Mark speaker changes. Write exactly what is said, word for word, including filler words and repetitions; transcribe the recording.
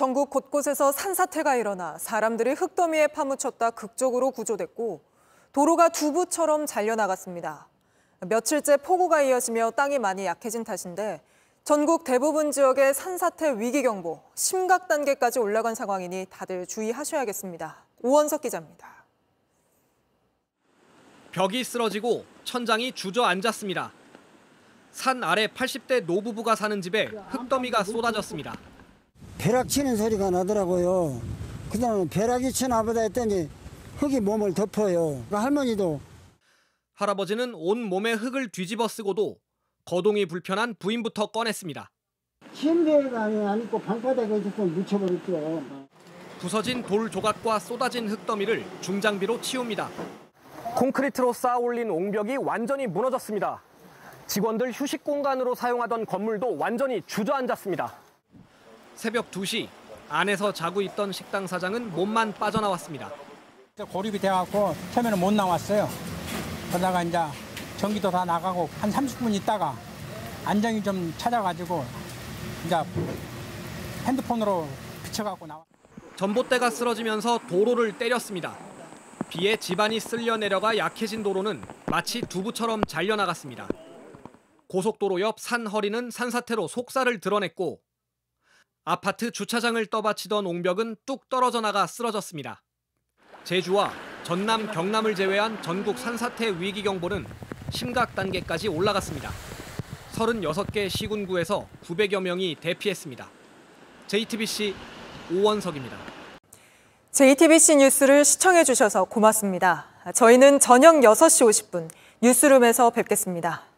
Speaker 1: 전국 곳곳에서 산사태가 일어나 사람들이 흙더미에 파묻혔다 극적으로 구조됐고 도로가 두부처럼 잘려나갔습니다. 며칠째 폭우가 이어지며 땅이 많이 약해진 탓인데 전국 대부분 지역의 산사태 위기경보 심각 단계까지 올라간 상황이니 다들 주의하셔야겠습니다. 오원석 기자입니다.
Speaker 2: 벽이 쓰러지고 천장이 주저앉았습니다. 산 아래 팔십 대 노부부가 사는 집에 흙더미가 쏟아졌습니다.
Speaker 3: 벼락 치는 소리가 나더라고요. 그다음에 벼락이 치나 보다 했더니 흙이 몸을 덮어요. 그 할머니도.
Speaker 2: 할아버지는 온 몸에 흙을 뒤집어 쓰고도 거동이 불편한 부인부터 꺼냈습니다.
Speaker 3: 침대가 아니고 방바닥에 조금 묻혀버렸죠.
Speaker 2: 부서진 돌 조각과 쏟아진 흙더미를 중장비로 치웁니다. 콘크리트로 쌓아 올린 옹벽이 완전히 무너졌습니다. 직원들 휴식 공간으로 사용하던 건물도 완전히 주저앉았습니다. 새벽 두 시, 안에서 자고 있던 식당 사장은 몸만 빠져나왔습니다.
Speaker 4: 고립이 돼갖고 처음에는 못 나왔어요. 그러다가 이제 전기도 다 나가고 한 삼십 분 있다가 안정이 좀 찾아가지고 이제 핸드폰으로 비춰갖고 나와.
Speaker 2: 전봇대가 쓰러지면서 도로를 때렸습니다. 비에 집안이 쓸려 내려가 약해진 도로는 마치 두부처럼 잘려나갔습니다. 고속도로 옆 산 허리는 산사태로 속살을 드러냈고 아파트 주차장을 떠받치던 옹벽은 뚝 떨어져 나가 쓰러졌습니다. 제주와 전남, 경남을 제외한 전국 산사태 위기경보는 심각 단계까지 올라갔습니다. 서른여섯 개 시군구에서 구백여 명이 대피했습니다. 제이티비씨 오원석입니다.
Speaker 1: 제이티비씨 뉴스를 시청해 주셔서 고맙습니다. 저희는 저녁 여섯 시 오십 분 뉴스룸에서 뵙겠습니다.